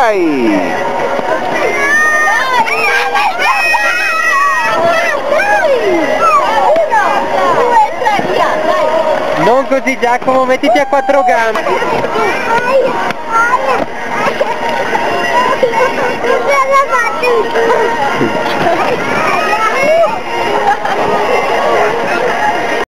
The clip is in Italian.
vai! Non così Giacomo, mettiti a quattro gambe. Non ce l'ha fatta!